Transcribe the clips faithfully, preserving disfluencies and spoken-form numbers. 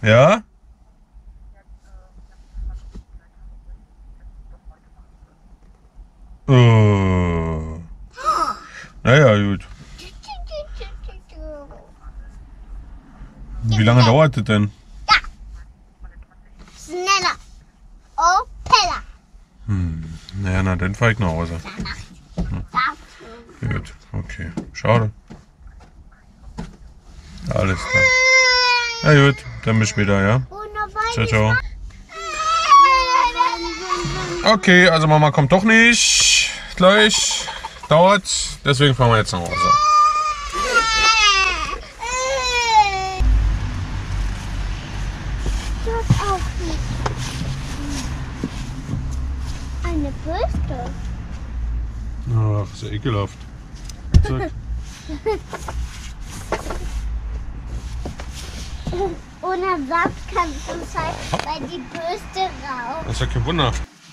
Ja? Äh. Naja, gut. Wie lange dauert das denn? Ja. Schneller. Opella. Hm. Naja, na dann fahr ich nach Hause. Hm. Gut, okay. Schade. Alles klar. Na gut, dann bis später, ja? Ciao, ciao. Okay, also Mama kommt doch nicht gleich. Dauert. Deswegen fahren wir jetzt nach Hause. Eine Bürste. Ach, ist ja ekelhaft. Zack. Ohne Saft kannst du sein, weil die Bürste raucht. Das ist ja kein Wunder.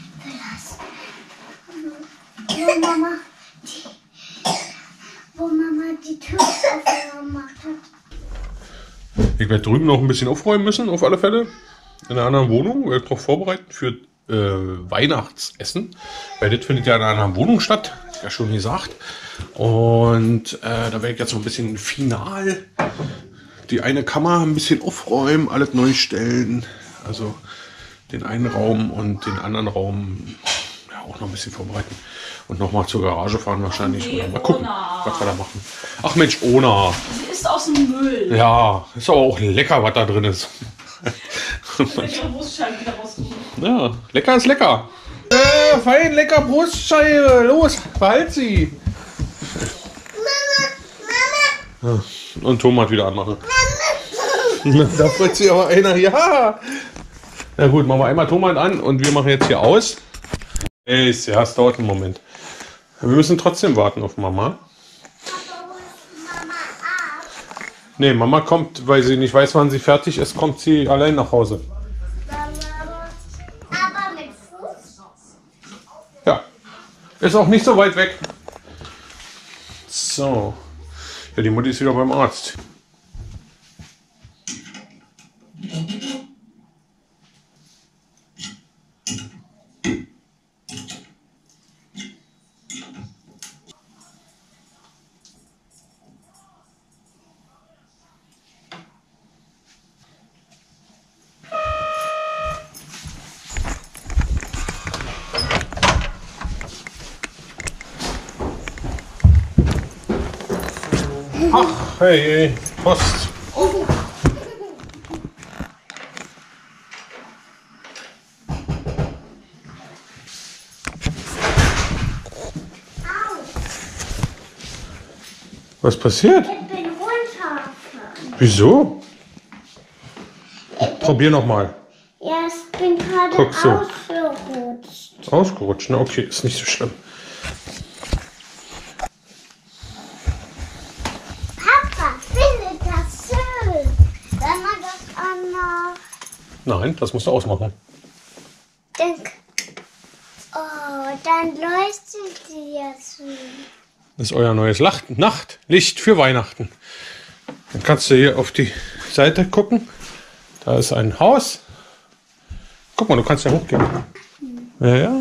Wo Mama die, wo Mama die Tür aufgemacht hat. Ich werde drüben noch ein bisschen aufräumen müssen, auf alle Fälle. In einer anderen Wohnung. Ich darauf vorbereiten für äh, Weihnachtsessen. Weil das findet ja in einer anderen Wohnung statt. Hab ich ja schon gesagt. Und äh, da werde ich jetzt noch ein bisschen final die eine Kammer ein bisschen aufräumen, alles neu stellen. Also den einen Raum und den anderen Raum ja, auch noch ein bisschen vorbereiten. Und nochmal zur Garage fahren wahrscheinlich. Nee, Oder mal gucken, Ona. was wir da machen. Ach Mensch, Ona. Sie ist aus dem Müll. Ja, ist aber auch lecker, was da drin ist. Ich will ihre Brustscheibe wieder raussuchen. Ja, lecker ist lecker. Äh, fein, lecker Brustscheibe. Los, behalt sie. Mama, Ja, und Tom hat wieder anmachen. Da freut sich aber einer. Ja. Na gut, machen wir einmal Tom halt an und wir machen jetzt hier aus. Ey, ja, es dauert einen Moment. Wir müssen trotzdem warten auf Mama. Mama ab. Nee, Mama kommt, weil sie nicht weiß, wann sie fertig ist, kommt sie allein nach Hause. Aber mit Fuß? Ja, ist auch nicht so weit weg. So. Ja, die Mutti ist wieder beim Arzt. Ach, hey, Post. Was passiert? Ich bin runtergefallen. Wieso? Probier noch mal. Ja, ich bin gerade Guck so. ausgerutscht. Ausgerutscht, ne? Okay, ist nicht so schlimm. Papa, finde das schön. Wenn man das anmacht, Nein, das musst du ausmachen. dann, oh, dann leuchtet sie jetzt. Das ist euer neues Lacht Nachtlicht für Weihnachten. Dann kannst du hier auf die Seite gucken. Da ist ein Haus. Guck mal, du kannst ja hochgehen. Ja, ja.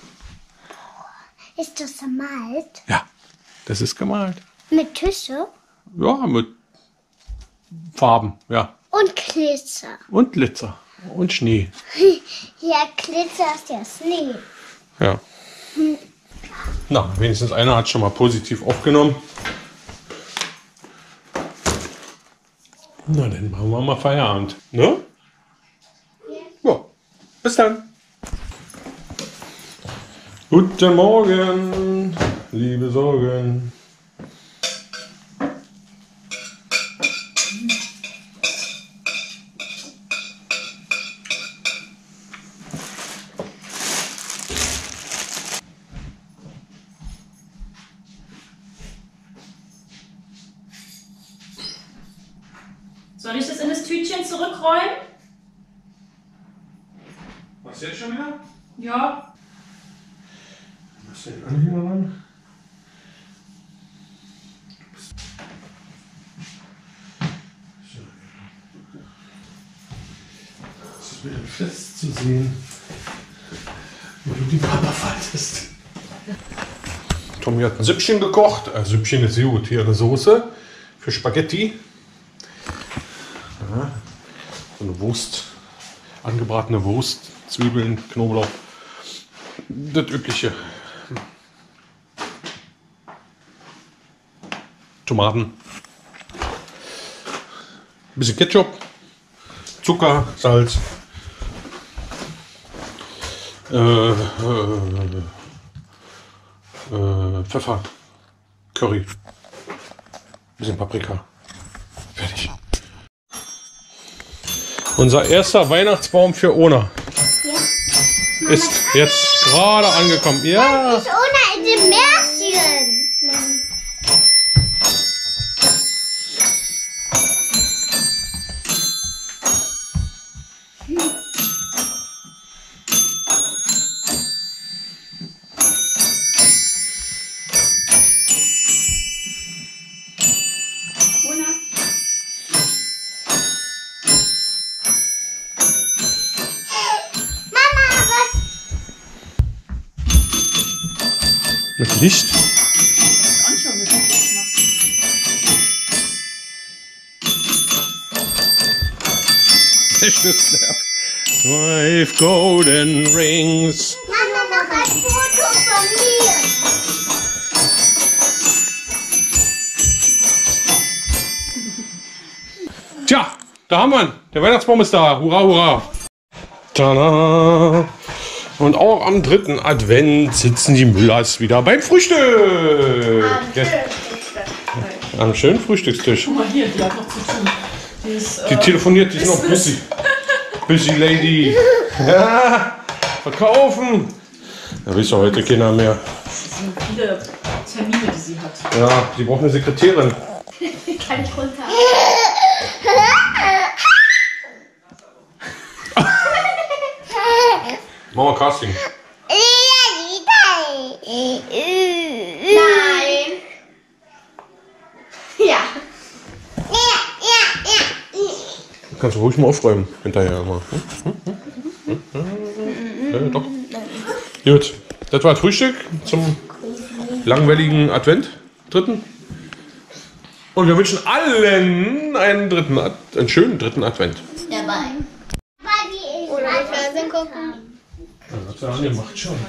Ist das gemalt? Ja, das ist gemalt. Mit Tische Ja, mit Farben, ja. und Glitzer. Und Glitzer und Schnee. Ja, Glitzer ist ja Schnee. Ja. Na, wenigstens einer hat schon mal positiv aufgenommen. Na, dann machen wir mal Feierabend. Ne? Ja. Bis dann. Guten Morgen, liebe Sorgen. Soll ich das in das Tütchen zurückrollen? Was jetzt schon wieder? Ja. Was ist denn Anhänger ran? fest zu sehen, wie du die Papa faltest. Tommy hat ein Süppchen gekocht. Äh, Süppchen ist gut. Hier eine Soße für Spaghetti. Ja, so eine Wurst, angebratene Wurst, Zwiebeln, Knoblauch. Das Übliche. Tomaten. Ein bisschen Ketchup. Zucker, Salz. Äh, äh, äh, Pfeffer. Curry. Bisschen Paprika. Fertig. Unser erster Weihnachtsbaum für Ona. Ja. Ist jetzt gerade angekommen. Ja. Ist Ona in dem Märchen. Mit Licht? Anschauen, wie das macht. Der Schlüssel ab. Five golden rings. Mama, mach ein Foto von mir. Tja, da haben wir ihn. Der Weihnachtsbaum ist da. Hurra, hurra. Tada. Und auch am dritten Advent sitzen die Müllers wieder beim Frühstück. Ja. Am schönen Frühstückstisch. Guck mal hier, die hat noch zu tun. Die, ist, Die äh, telefoniert, die ist noch Business. busy. Busy Lady. Ja, verkaufen. Da wisst ihr heute keiner mehr. Das sind viele Termine, die sie hat. Ja, die braucht eine Sekretärin. Kann ich runter? Machen wir Casting. Nein. Ja. Ja, ja, ja. Kannst du ruhig mal aufräumen hinterher mal. Hm? Hm? Hm? Ja, doch. Gut, das war das Frühstück zum langweiligen Advent, dritten. Und wir wünschen allen einen dritten, Ad einen schönen dritten Advent. Dabei. Oder mal Fernsehen gucken. Das hat sie angemacht schon.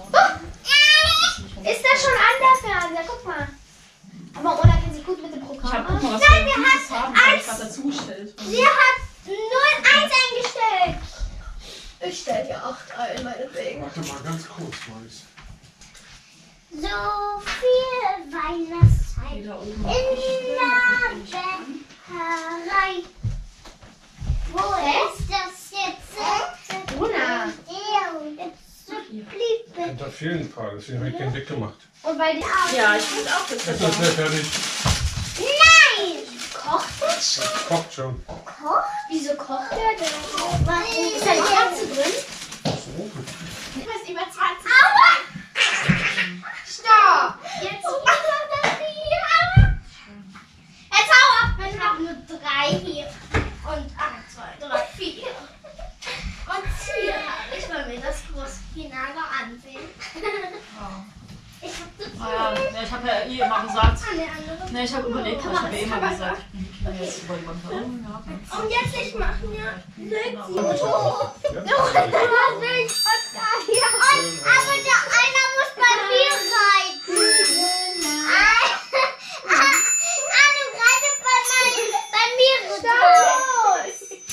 Ist das schon an der Fernseher? Guck mal. Aber Ona kennt sich gut mit dem Programm Ich hab, guck mal, was Nein, wir wir dieses haben, haben hab ich eins. gerade dazugestellt. Sie hat null eins eingestellt. Ich stell dir acht ein, meinetwegen. Warte mal ganz kurz, Maurice. So viel Weihnachtszeit Die da oben. in der Bäckerei. Wo ist das jetzt? Ona. Und da fehlen ein paar, deswegen habe ich den weggemacht. Und bei den Ja, ich finde auch, das Ist wird das schnell fertig? Nein! Kocht das schon? Kocht schon. Kocht? Wieso kocht der denn? Was? Ist da die Kerze drin? Du bist über zwanzig. Aua! Stopp! Jetzt mach doch das hier. Jetzt hau ab! Wir haben nur drei hier. Und eins, zwei, drei, vier. Und vier habe ich, weil wir das Großfinale ansehen. Ich hab so viel. Ah, ja, ich habe ja eh immer gesagt. An der anderen. Ne, ich habe überlegt, ich habe eh immer gesagt, ich bin die Kinder jetzt über jemanden herum gehabt. Und jetzt nicht machen, ja? Genau. Oh, was will ich hier? Und, aber der einer muss bei mir reiten. Anu, reite bei, mein, bei mir rein.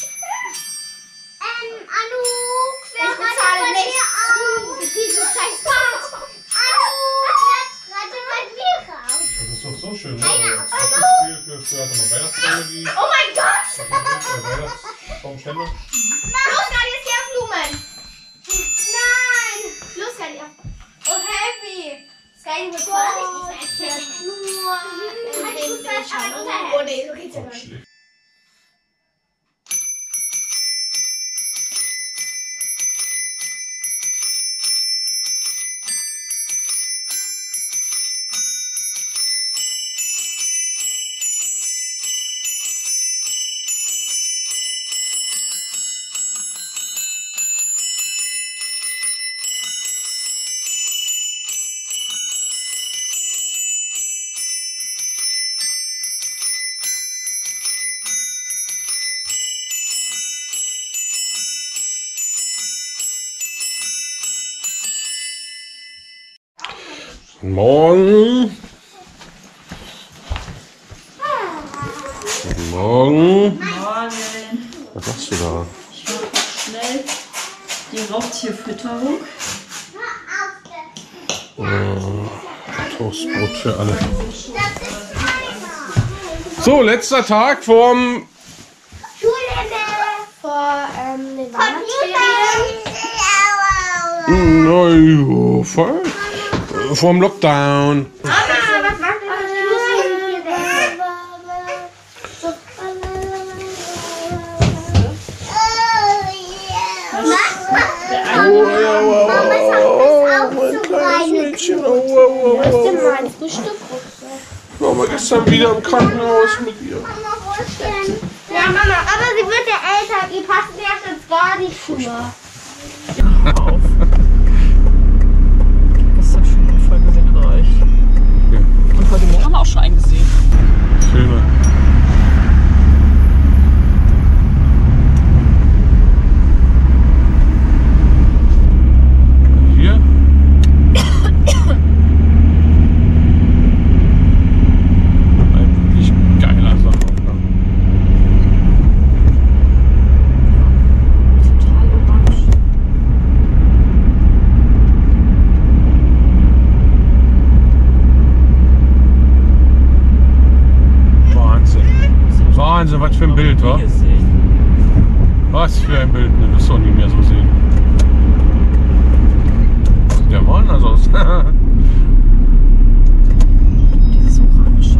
Ähm, Anu, wer reitet bei mir auf? Dieses scheiß Part. Anu, wer reitet bei mir raus? Das ist doch so schön, ne? Einer, Das Spiel für früher hatte man Weihnachtsbäume, die Oh mein Gott! Weihnachtsbaumständer. Los, Gadi, jetzt hier auf Blumen. Nein. Los, Gadi, auf. Oh, happy. Sky, du bist vorsichtig sein. Nur. Oh, nee, so geht's ja nicht. Schlecht. Guten Morgen. Guten Morgen. Morgen. Was machst du da? Ich mache schnell die Raubtierfütterung. Oh, Toastbrot für alle. So, letzter Tag vom... Vor ähm, den Weihnachtsferien. Naja, voll. Vom Lockdown. Mama, was macht Oh, ja, wow, wow, mein kleines Mädchen. Oh, wow, wow, wow. Waren wir gestern wieder im Krankenhaus mit ihr. Ja, Mama, aber sie wird ja älter. Die passen ja jetzt gar nicht Schuhe. Auf. Das ist schon Unfall gesehen reicht. Ja. Und heute Morgen haben wir auch schon einen gesehen. Filme. Hier. Ein wirklich geiler Sonnenaufgang. Total orange. Wahnsinn. Wahnsinn, was für ein Bild, wa? Was für ein Bild, ne? Das soll nie mehr so sehen. Der war anders aus. Dieses Orange.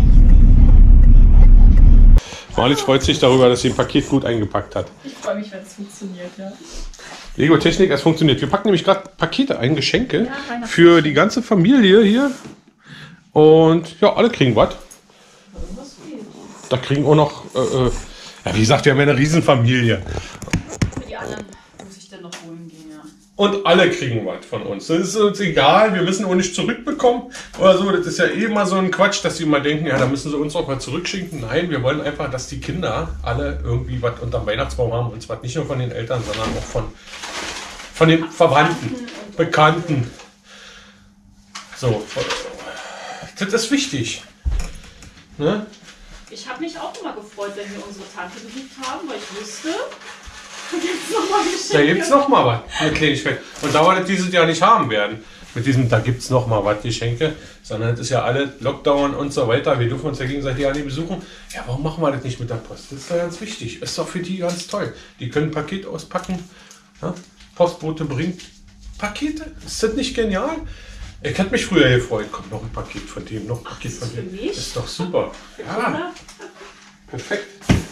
Marlies freut sich darüber, dass sie ein Paket gut eingepackt hat. Ich freue mich, wenn es funktioniert, ja. Lego Technik, es funktioniert. Wir packen nämlich gerade Pakete ein, Geschenke Ja, Weihnachten. für die ganze Familie hier. Und ja, alle kriegen was. Da kriegen auch noch, äh, äh, ja, wie gesagt, wir haben ja eine Riesenfamilie. Für die anderen muss ich dann noch holen gehen, ja. Und alle kriegen was von uns. Das ist uns egal, wir müssen auch nicht zurückbekommen oder so. Das ist ja eh immer so ein Quatsch, dass sie immer denken, ja, da müssen sie uns auch mal zurückschicken. Nein, wir wollen einfach, dass die Kinder alle irgendwie was unterm Weihnachtsbaum haben. Und zwar nicht nur von den Eltern, sondern auch von, von den Verwandten, Bekannten. So, das ist wichtig. Ne? Ich habe mich auch immer gefreut, wenn wir unsere Tante besucht haben, weil ich wusste, da gibt es nochmal Geschenke. Da gibt es noch mal was, eine Kleinigkeit. Und da wir das dieses Jahr nicht haben werden, mit diesem, da gibt es noch mal was, Geschenke, sondern es ist ja alle Lockdown und so weiter, wir dürfen uns ja gegenseitig ja nicht besuchen. Ja, warum machen wir das nicht mit der Post? Das ist ja ganz wichtig, ist doch für die ganz toll. Die können ein Paket auspacken, ja? Postbote bringt Pakete, ist das nicht genial? Ich hätte mich früher gefreut, kommt noch ein Paket von dem, noch ein Paket von dem. mich? Ist doch super. Ja, perfekt.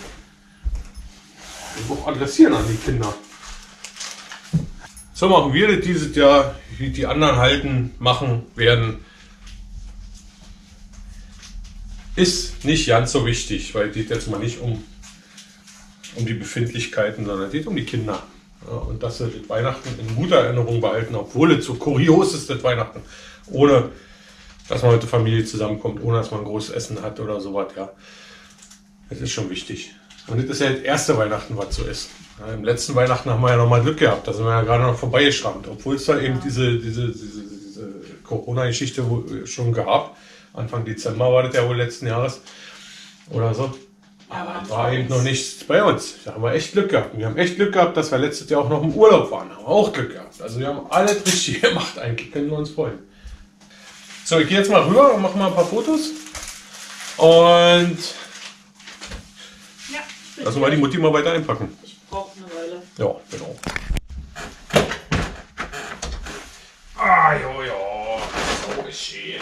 Auch adressieren an die Kinder. So machen wir das dieses Jahr, wie die anderen halten, machen, werden. Ist nicht ganz so wichtig, weil es geht jetzt mal nicht um, um die Befindlichkeiten, sondern es geht um die Kinder. Ja, und dass sie das Weihnachten in guter Erinnerung behalten, obwohl es so kurios ist, das Weihnachten. Ohne, dass man mit der Familie zusammenkommt, ohne dass man ein großes Essen hat oder sowas. Ja. Das ist schon wichtig. Und das ist ja das erste Weihnachten, was so ist. Ja, im letzten Weihnachten haben wir ja noch mal Glück gehabt. Da sind wir ja gerade noch vorbeigeschrammt. Obwohl es da eben diese, diese, diese, diese Corona-Geschichte schon gab. Anfang Dezember war das ja wohl letzten Jahres. Oder so. Aber es war eben noch nichts bei uns. Da haben wir echt Glück gehabt. Und wir haben echt Glück gehabt, dass wir letztes Jahr auch noch im Urlaub waren. Haben wir auch Glück gehabt. Also wir haben alles richtig gemacht. Eigentlich können wir uns freuen. So, ich gehe jetzt mal rüber und mache mal ein paar Fotos. Und Ja, ich bin lassen wir die Mutti mal weiter einpacken. Ich brauche eine Weile. Ja, genau. Ah, jo, jo. So ist schön.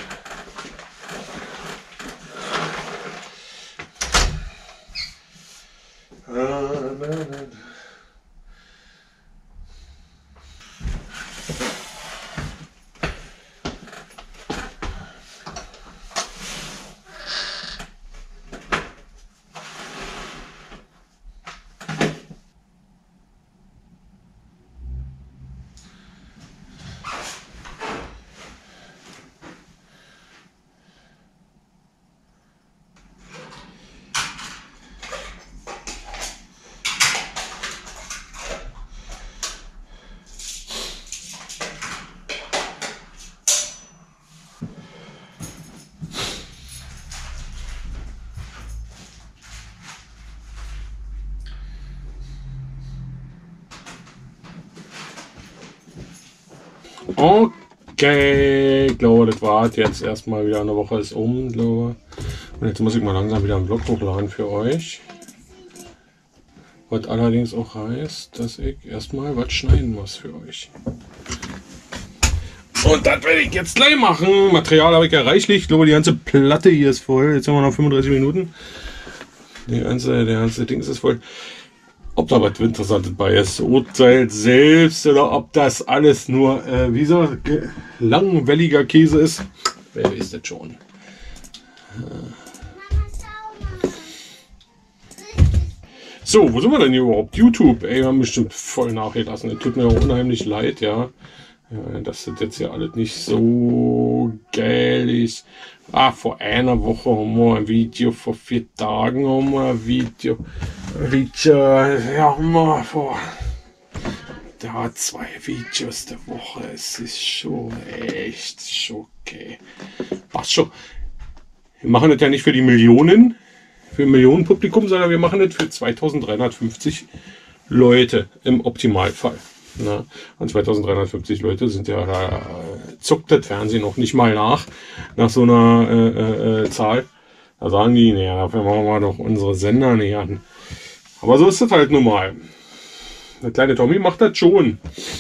Okay, ich glaube, das war jetzt erstmal wieder eine Woche ist um, glaube. Und jetzt muss ich mal langsam wieder einen Vlog hochladen für euch. Was allerdings auch heißt, dass ich erstmal was schneiden muss für euch. Und das werde ich jetzt gleich machen. Material habe ich ja reichlich. Ich glaube, die ganze Platte hier ist voll. Jetzt haben wir noch fünfunddreißig Minuten. Die ganze, der ganze Ding ist voll. Ob da was Interessantes bei ist, urteilt selbst, oder ob das alles nur, äh, wie so, langwelliger Käse ist. Wer weiß das schon. So, wo sind wir denn hier überhaupt? YouTube, ey, wir haben bestimmt voll nachgelassen. Das tut mir auch unheimlich leid, ja. Ja, dass das jetzt ja alles nicht so geil ist. Ah, vor einer Woche haben wir ein Video, vor vier Tagen haben wir ein Video. Video, ja, haben wir vor. Da zwei Videos der Woche. Es ist schon echt schon okay. Passt schon. Wir machen das ja nicht für die Millionen, für ein Millionenpublikum, sondern wir machen das für zweitausenddreihundertfünfzig Leute im Optimalfall. Na, und zweitausenddreihundertfünfzig Leute sind ja, da zuckt das Fernsehen noch nicht mal nach, nach so einer äh, äh, Zahl. Da sagen die, naja, dafür machen wir doch unsere Sender nicht an. Aber so ist das halt nun mal. Der kleine Tommy macht das schon.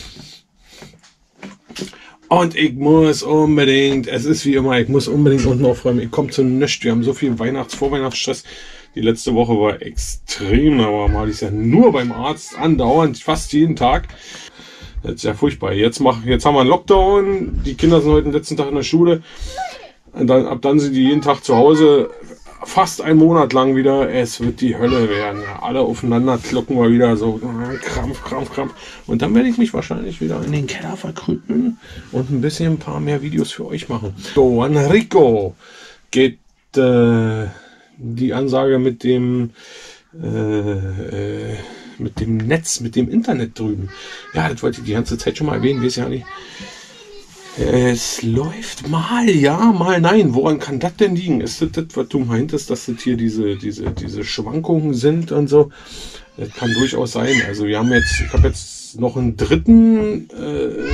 Und ich muss unbedingt, es ist wie immer, ich muss unbedingt unten aufräumen. Ich komme zu nichts. Wir haben so viel Weihnachts-, Vorweihnachtsstress. Die letzte Woche war extrem, aber mal ist ja nur beim Arzt andauernd, fast jeden Tag. Das ist ja furchtbar. Jetzt, mach, jetzt haben wir einen Lockdown, die Kinder sind heute den letzten Tag in der Schule. Und dann, ab dann sind die jeden Tag zu Hause, fast einen Monat lang wieder. Es wird die Hölle werden. Ja, alle aufeinander klocken wir wieder so, Krampf, Krampf, Krampf. Und dann werde ich mich wahrscheinlich wieder in den Keller verkrümeln und ein bisschen ein paar mehr Videos für euch machen. So, Enrico geht... Äh, die Ansage mit dem äh, äh, mit dem Netz, mit dem Internet drüben. Ja, das wollte ich die ganze Zeit schon mal erwähnen, weiß ja nicht. Es läuft mal ja, mal nein. Woran kann das denn liegen? Ist das das, was du meintest, dass das hier diese, diese, diese Schwankungen sind und so? Das kann durchaus sein. Also wir haben jetzt, ich habe jetzt noch einen dritten äh,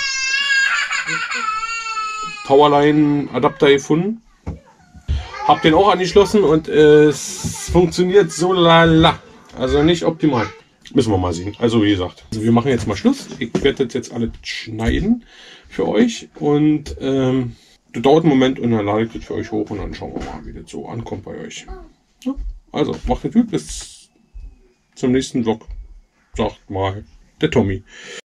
Powerline-Adapter gefunden. Hab den auch angeschlossen und äh, es funktioniert so lala. Also nicht optimal. Müssen wir mal sehen. Also wie gesagt, also wir machen jetzt mal Schluss. Ich werde das jetzt alles schneiden für euch. Und ähm, das dauert einen Moment und dann lade ich das für euch hoch und dann schauen wir mal, wie das so ankommt bei euch. Ja, also macht es gut, bis zum nächsten Vlog. Sagt mal der Tommy.